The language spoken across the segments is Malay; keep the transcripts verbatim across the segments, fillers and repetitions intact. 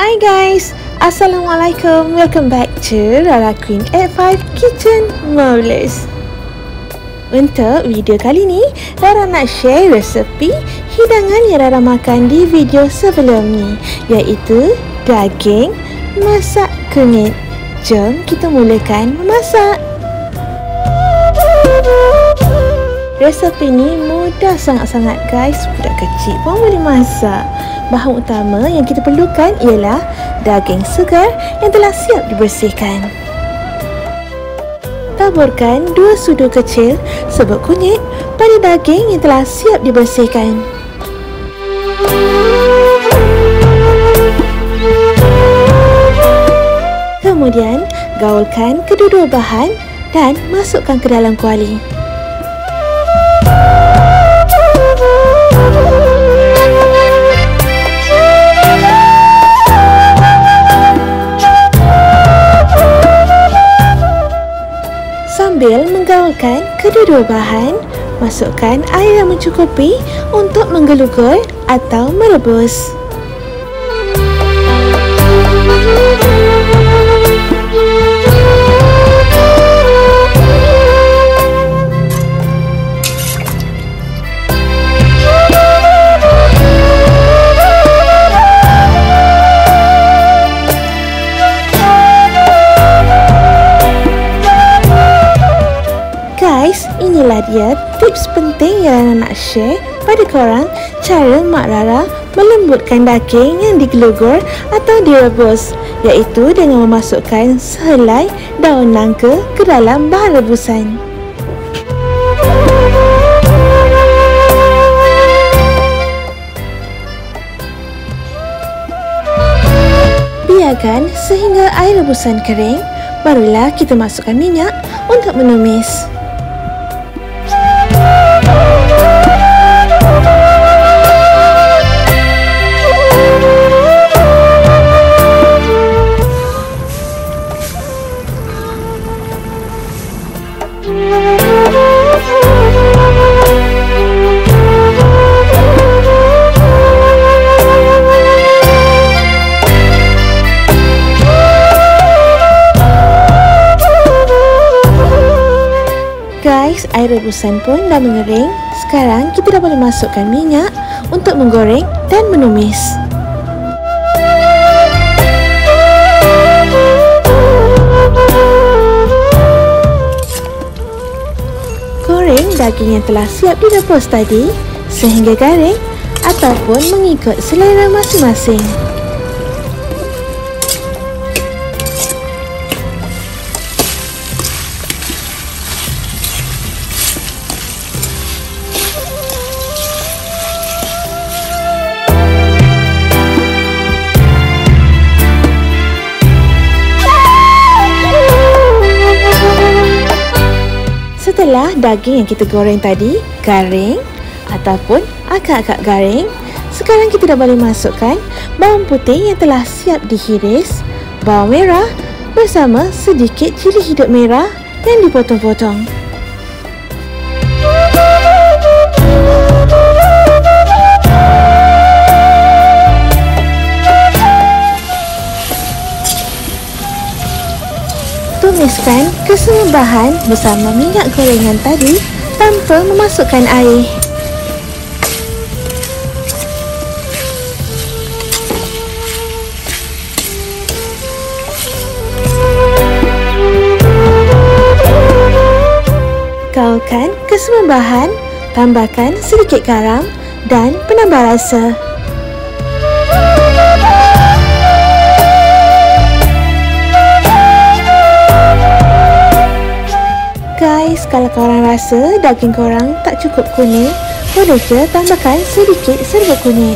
Hi guys, Assalamualaikum. Welcome back to Rara Queen at five Kitchen Marvelous. Untuk video kali ni, Rara nak share resepi hidangan yang Rara makan di video sebelum ni, iaitu daging masak kunyit. Jom kita mulakan memasak. Resepi ni mudah sangat-sangat guys, budak kecil pun boleh masak. Bahan utama yang kita perlukan ialah daging segar yang telah siap dibersihkan. Taburkan dua sudu kecil serbuk kunyit pada daging yang telah siap dibersihkan. Kemudian, gaulkan kedua-dua bahan dan masukkan ke dalam kuali. Sambil menggaulkan kedua-dua bahan, masukkan air yang mencukupi untuk menggelugor atau merebus. Guys, inilah dia tips penting yang Rara nak share pada korang, cara Mak Rara melembutkan daging yang digelugor atau direbus, iaitu dengan memasukkan sehelai daun nangka ke dalam bahan rebusan. Biarkan sehingga air rebusan kering, barulah kita masukkan minyak untuk menumis. Guys, air rebusan pun dah mengering. Sekarang kita dah boleh masukkan minyak untuk menggoreng dan menumis. Goreng daging yang telah siap direbus tadi sehingga garing ataupun mengikut selera masing-masing. Setelah daging yang kita goreng tadi garing ataupun agak-agak garing, sekarang kita dah boleh masukkan bawang putih yang telah siap dihiris, bawang merah bersama sedikit cili hidup merah yang dipotong-potong. Tumiskan kesemua bahan bersama minyak gorengan tadi tanpa memasukkan air. Gaulkan kesemua bahan, tambahkan sedikit garam dan penambah rasa. Guys, kalau korang rasa daging korang tak cukup kuning, boleh je tambahkan sedikit serbuk kunyit.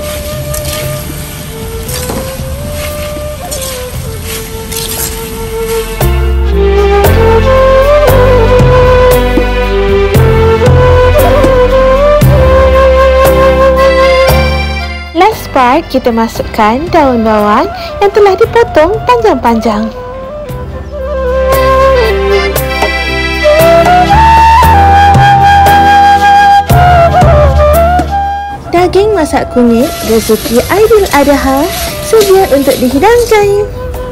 Last part, kita masukkan daun bawang yang telah dipotong panjang-panjang. Daging masak kunyit rezeki Aidil Adha sedia untuk dihidangkan.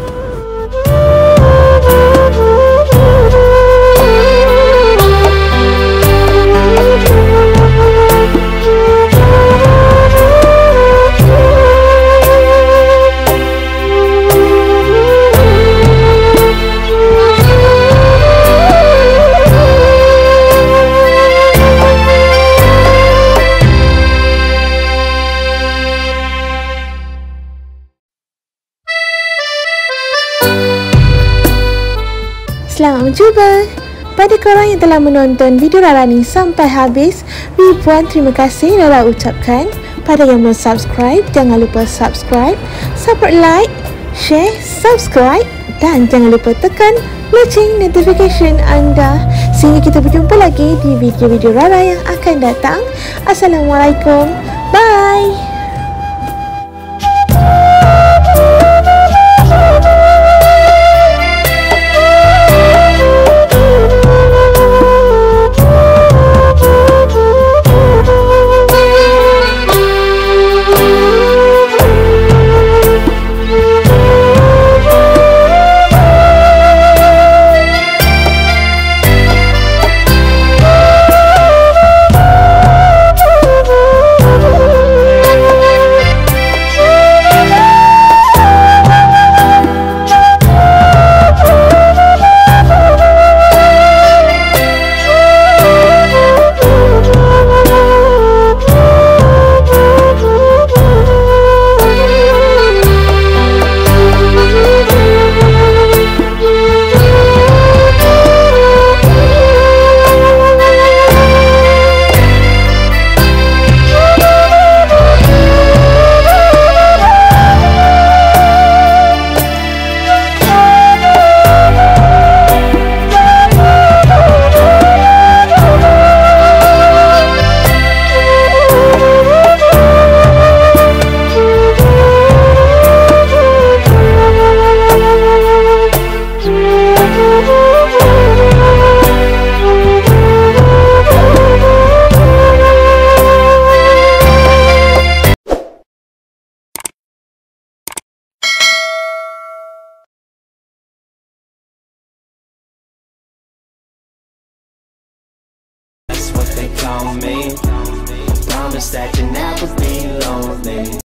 Selamat mencuba. Pada korang yang telah menonton video Rara ni sampai habis, ribuan terima kasih Rara ucapkan. Pada yang belum subscribe, jangan lupa subscribe, support like, share, subscribe dan jangan lupa tekan loceng notification anda sehingga kita berjumpa lagi di video-video Rara yang akan datang. Assalamualaikum. Bye. They call me. I promise that you'll never be lonely.